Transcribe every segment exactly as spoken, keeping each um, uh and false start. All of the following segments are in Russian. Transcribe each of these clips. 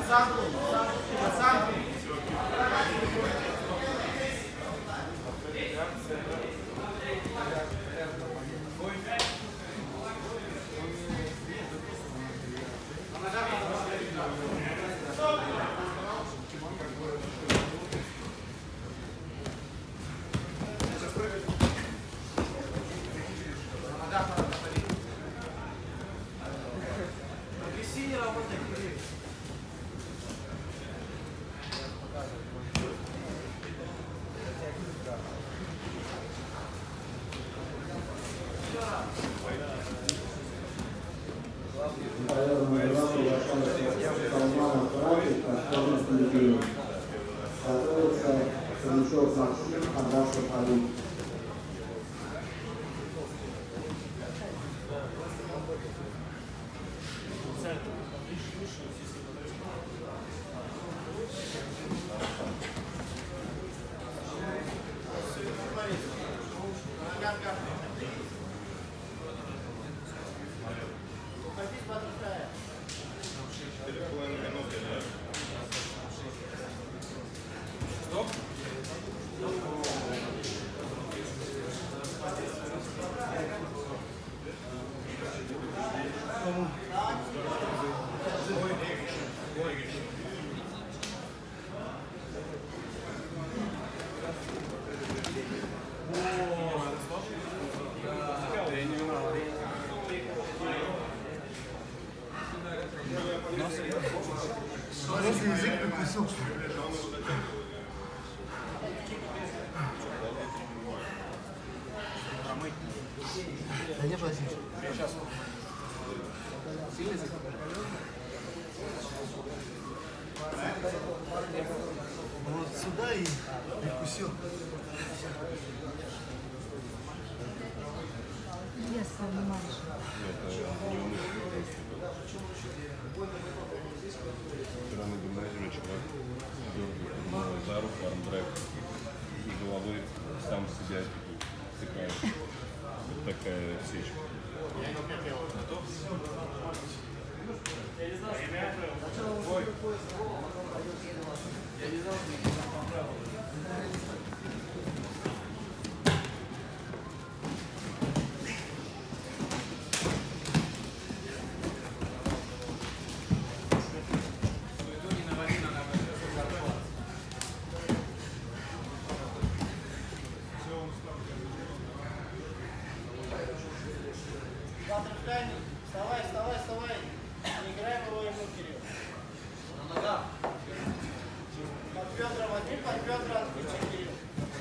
Вот сюда и прикусил. Я понимаю. Вчера на гимназии чувак дергает за руку, армдрайв, и головой сам себя втыкает. Вот такая сечка. Вставай, вставай, вставай. Не играй в ему, Кирилл. На ногах. Под бедра возьми, под бедра отключи, Кирилл.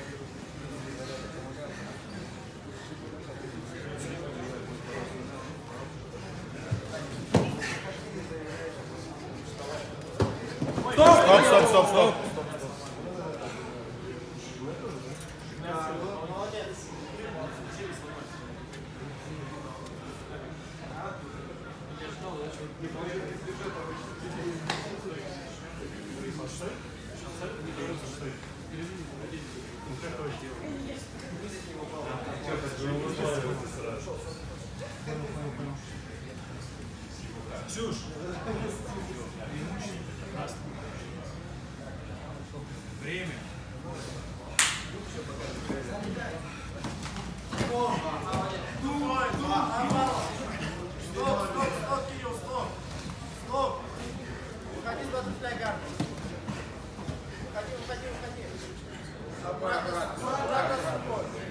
Стоп, стоп, стоп, стоп. Ксюш! Время. Стоп, стоп, стоп, Кирилл, стоп. Стоп. Выходи с баттерфляй гарда. Выходи, выходи, выходи. Аккуратно, аккуратно с рукой.